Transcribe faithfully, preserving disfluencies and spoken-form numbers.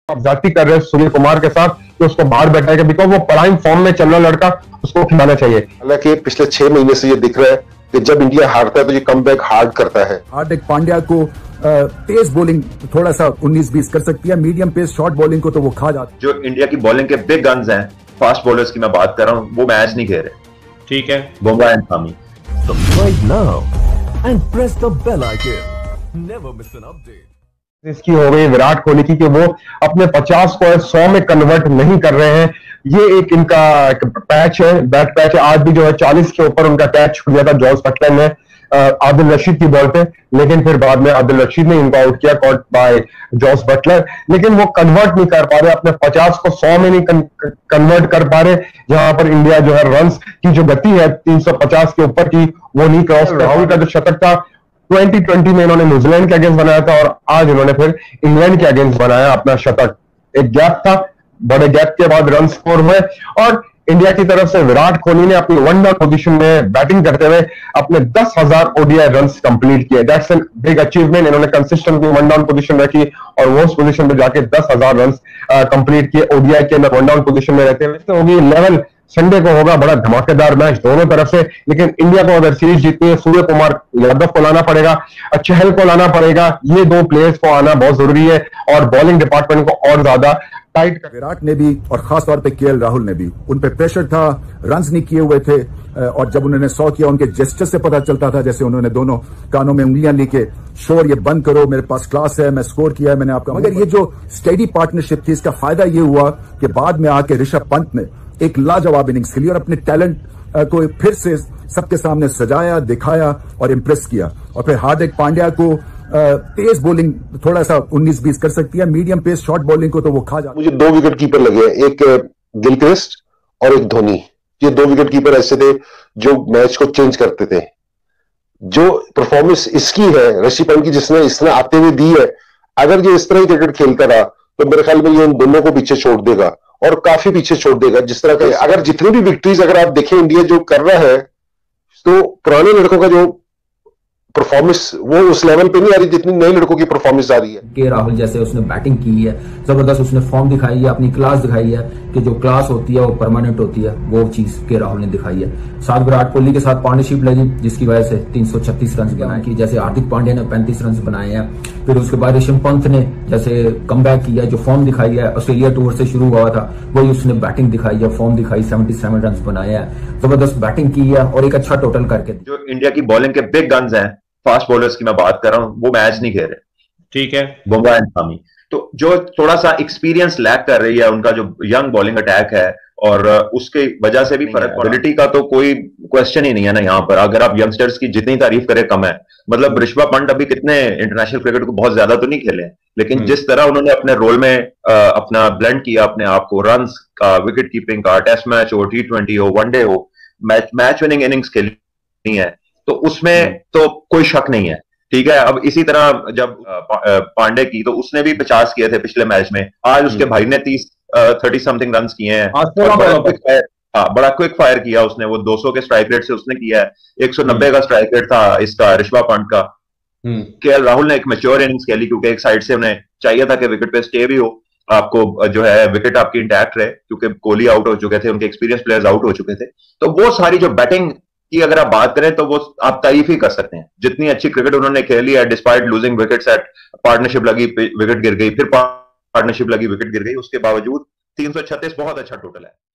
आप जाति कर रहे हैं सूर्य कुमार के साथ कि उसको बाहर बैठाएगा, बिकॉज वो प्राइम फॉर्म में चल रहा लड़का, उसको खिलाना चाहिए। हालांकि पिछले छह महीने से ये दिख रहा है कि जब इंडिया हारता है तो ये कमबैक हार्ड करता है। हार्दिक पांड्या को तेज बॉलिंग थोड़ा सा उन्नीस बीस कर सकती है, मीडियम पेस शॉर्ट बॉलिंग को तो वो खा जाती है। जो इंडिया की बॉलिंग के बिग गन्स हैं, फास्ट बॉलर्स की मैं बात कर रहा हूँ, वो मैच नहीं खेल रहे। ठीक है, Bumrah and Shami. Subscribe now and press the bell icon. Never miss an update. इसकी हो गई विराट कोहली की कि वो अपने पचास को सौ में कन्वर्ट नहीं कर रहे हैं। ये एक इनका एक पैच है, बैट पैच है। आज भी जो है चालीस के ऊपर उनका कैच छूट गया था जॉस बटलर ने आदिल रशीद की बॉल पे, लेकिन फिर बाद में आदिल रशीद ने इनको आउट किया, कॉट बाय जॉस बटलर। लेकिन वो कन्वर्ट नहीं कर पा रहे, अपने पचास को सौ में नहीं कन्वर्ट कर पा रहे, जहां पर इंडिया जो है रन्स की जो गति है तीन सौ पचास के ऊपर की वो नहीं क्रॉस। राहुल का जो शतक था ट्वेंटी ट्वेंटी में इन्होंने न्यूजीलैंड के अगेंस्ट बनाया था और आज इन्होंने फिर इंग्लैंड के अगेंस्ट बनाया अपना शतक। एक गैप था, बड़े गैप के बाद रन स्कोर हुए और इंडिया की तरफ से विराट कोहली ने अपनी वन डाउन पोजीशन में बैटिंग करते हुए अपने दस हज़ार ओडीआई रन्स कंप्लीट किए। That's an big achievement. इन्होंने कंसिस्टेंटली वन डाउन पोजीशन रखी और वो उस पोजीशन पे जाके दस हज़ार रन्स कंप्लीट किए ओडीआई के वन डाउन पोजीशन में रहते हुए। तो होगी लेवल संडे को होगा बड़ा धमाकेदार मैच दोनों तरफ से, लेकिन इंडिया को अगर सीरीज जीतनी है सूर्य कुमार यादव को लाना पड़ेगा, चहल को लाना पड़ेगा। ये दो प्लेयर्स को आना बहुत जरूरी है और बॉलिंग डिपार्टमेंट को और ज्यादा टाइट। विराट ने भी और खास तौर पे केएल राहुल ने भी, उन पे प्रेशर था, रन्स नहीं किए हुए थे और जब उन्होंने सौ किया उनके जेस्चर से पता चलता था, जैसे उन्होंने दोनों कानों में उंगलियां लेके शोर ये बंद करो, मेरे पास क्लास है, मैं स्कोर किया है मैंने आपका। मगर ये जो स्टेडी पार्टनरशिप थी, इसका फायदा ये हुआ कि बाद में आके ऋषभ पंत ने एक लाजवाब इनिंग्स खेली और अपने टैलेंट को फिर से सबके सामने सजाया, दिखाया और इंप्रेस किया। और फिर हार्दिक पांड्या को तेज बॉलिंग थोड़ा सा उन्नीस बीस कर सकती है, मीडियम पेस शॉर्ट बॉलिंग को तो वो खा जाती है। मुझे दो विकेट कीपर लगे, एक गिलक्रिस्ट और एक धोनी। ये दो विकेट कीपर ऐसे थे जो मैच को चेंज करते थे। जो परफॉर्मेंस इसकी है ऋषभ पंत की, जिसने इसने आते हुए दी है, अगर ये इस तरह ही क्रिकेट खेलता रहा तो मेरे ख्याल में ये इन दोनों को पीछे छोड़ देगा और काफी पीछे छोड़ देगा। जिस तरह का अगर जितनी भी विक्ट्रीज अगर आप देखें इंडिया जो कर रहा है, तो पुराने लड़कों का जो परफॉर्मेंस वो उस लेवल पे नहीं आ रही जितनी नए लड़कों की परफॉर्मेंस आ रही है। के राहुल जैसे उसने बैटिंग की है, जबरदस्त उसने फॉर्म दिखाई है, अपनी क्लास दिखाई है कि जो क्लास होती है वो परमानेंट होती है, वो चीज के राहुल ने दिखाई है। साथ विराट कोहली के साथ पार्टनरशिप लगी जिसकी वजह से तीन सौ छत्तीस रन बनाए की, जैसे हार्दिक पांड्या ने पैंतीस रन बनाए हैं। फिर उसके बाद ऋषभ पंत ने जैसे कम बैक किया, जो फॉर्म दिखाई है ऑस्ट्रेलिया टूर से शुरू हुआ था, वही उसने बैटिंग दिखाई है, फॉर्म दिखाई, सेवेंटी सेवन रन बनाए हैं, जबरदस्त बैटिंग की है और एक अच्छा टोटल करके। जो इंडिया की बॉलिंग के बिग गन्स हैं, फास्ट बॉलर्स की मैं बात कर रहा हूं, वो मैच नहीं खेल रहे। ठीक है, बुमराह एंड शामी। तो जो थोड़ा सा एक्सपीरियंस लैक कर रही है, उनका जो यंग बॉलिंग अटैक है और उसके वजह से भी फर्क, एबिलिटी का तो कोई क्वेश्चन ही नहीं है ना यहाँ पर। अगर आप यंगस्टर्स की जितनी तारीफ करें कम है। मतलब ऋषभ पंत अभी कितने इंटरनेशनल क्रिकेट को बहुत ज्यादा तो नहीं खेले, लेकिन जिस तरह उन्होंने अपने रोल में आ, अपना ब्लेंड किया अपने आप को, रन का, विकेट कीपिंग का, टेस्ट मैच हो, टी ट्वेंटी हो, वनडे हो, मैच मैच विनिंग इनिंग्स खेली है, तो उसमें तो कोई शक नहीं है। ठीक है, अब इसी तरह जब पांडे की, तो उसने भी पचास किए थे पिछले मैच में, आज उसके भाई ने तीस थर्टी समथिंग रन किए हैं। बड़ा क्विक फायर, हाँ बड़ा क्विक फायर किया उसने, वो दो सौ के स्ट्राइक रेट से उसने किया है। एक सौ नब्बे का स्ट्राइक रेट था इसका ऋषभ पंत का। केएल राहुल ने एक मैच्योर इनिंग्स खेली क्योंकि एक साइड से उन्हें चाहिए था कि विकेट पे स्टे भी हो, आपको जो है विकेट आपकी इंटैक्ट रहे, क्योंकि कोहली आउट हो चुके थे, उनके एक्सपीरियंस प्लेयर्स आउट हो चुके थे। तो वो सारी जो बैटिंग की अगर आप बात करें तो वो आप तारीफ ही कर सकते हैं, जितनी अच्छी क्रिकेट उन्होंने खेली है। Despite losing wickets at, partnership लगी, विकेट गिर गई, फिर पार्टनरशिप लगी, विकेट गिर गई, उसके बावजूद तीन सौ छत्तीस बहुत अच्छा टोटल है।